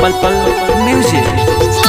पल पल म्यूजिक।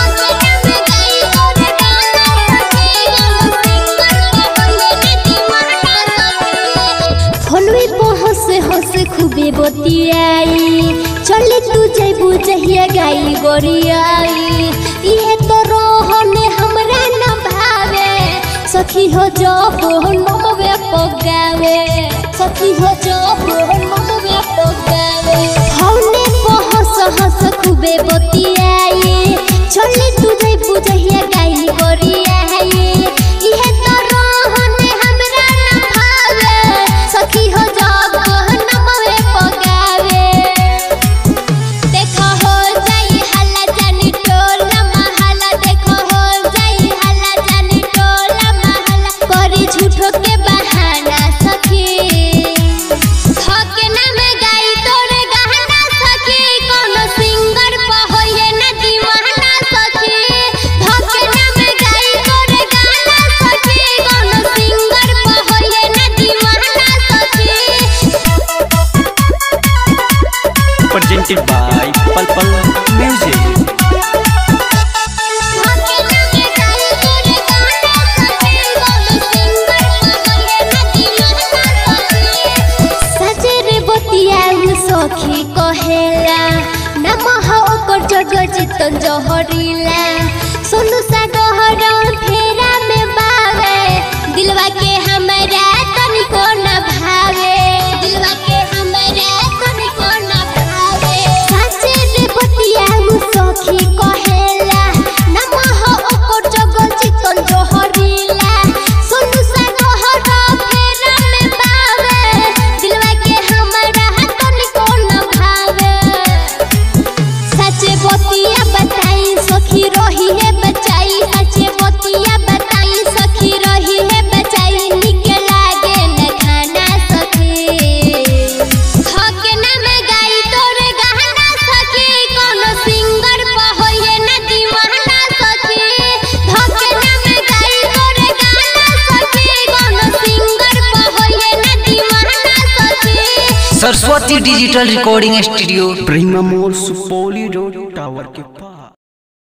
हंसे खूबे बतियाई चले तू जैबू जहिया गाई गोरियाई इहे तो रोहने हमरा न भावे सखी हो जो नमवे पगावे सखी हो जो नमवे पगावे हौने हंस हंस खूबे बतियाई चले तू जैबू जहिया गाई गोरियाई इहे तो रोहने हमरा न भावे सखी हो जो presented by पल पल म्यूजिक। सजरे बतिया सखी कहेला नमः ओकर जग जितन जहरीला सोनू सा गहर फेरा में बावे दिलवा के हमरा तनिको न भावे दिलवा के हमरा तनिको न सखी कहेला नमः ओकर जगल चितन जहरीला सोनू सा गहर फेरा में बावे दिलवा के हमरा तनिको न भावे सच्चे बतिया बताई सखी रही है बचाई सच्चे बतिया बताई सखी रही है बचाई निक लागे न खाना सखी हके ना में गाई तोरे गहना सखी कोनो सिंगर पहोये न दीवाना सखी हके ना में गाई तोरे गहना सखी कोनो सिंगर पहोये न दीवाना सखी। Saraswati digital recording studio Prema मोड़ सुपौली रोड टावर के पास।